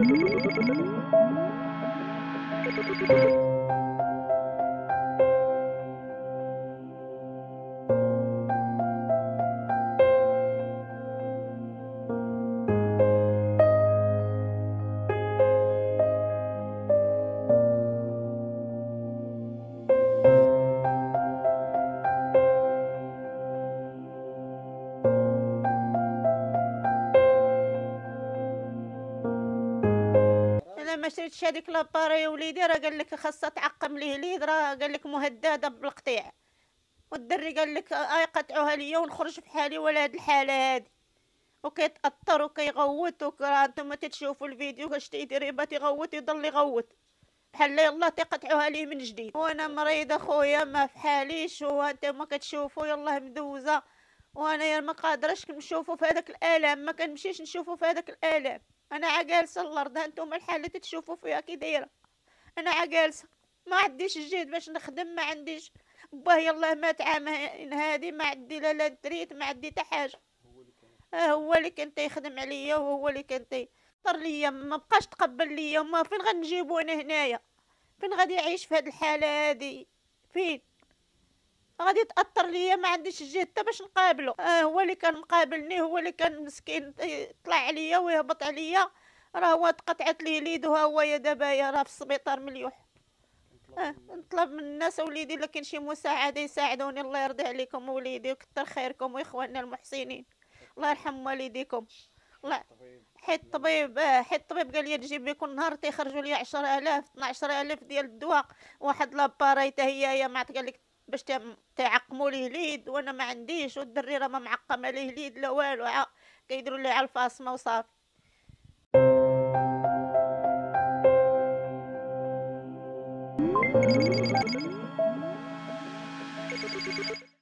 انا ما شريتش هذيك لاباري يا وليدي، راه قال لك خاصها تعقم ليه اليد، راه قال لك مهدده بالقطيع، والدري قال لك يقطعوها ليا ونخرج بحالي ولا هاد الحاله هادي، وكيتاثر وكيغوت راه نتوما تتشوفوا الفيديو واش تيدير، يبات يغوت يضل يغوت بحال يلاه تيقطعوها ليه من جديد. وانا مريضه خويا ما في حاليش، وانتما كتشوفوا يلاه مدوزه، وانا يا ما قادرش نشوفوا في هذاك الالم، ما كنمشيش نشوفوا في هذاك الالم. انا عجالسه الارض، هانتوما الحاله اللي تتشوفوا فيها كي دايره، انا عجالسه ما عنديش الجهد باش نخدم، ما عنديش. باه يلاه مات عام هادي، ما عندي لا دريت، ما عندي حتى حاجه. هو اللي كان تيخدم عليا، وهو اللي كان تيطر ليا، ما بقاش تقبل ليا، وما فين غنجيبو انا هنايا؟ فين غادي يعيش في هاد الحاله هادي؟ فين غادي يتاثر ليا؟ ما عنديش الجهد حتى باش نقابلو. هو اللي كان مقابلني، هو اللي كان مسكين يطلع عليا ويهبط عليا، راه هو تقطعت ليه اليد، وها هو يا دابا يا راه في السبيطار مليوح. نطلب من الناس وليدي لكن شي مساعده يساعدوني، الله يرضي عليكم وليدي وكتر خيركم واخواننا المحسنين، الله يرحم والديكم. الله. حيت الطبيب قال لي تجيب لي كل نهار تيخرجوا لي 10,000 12,000 ديال الدواء، واحد لاباري حتى هي ما قال لك باش تعقموا ليه اليد، وانا ما عنديش، والدري راه ما معقمه ليه اليد لا والو، كيديروا لي على الفاصمه وصافي.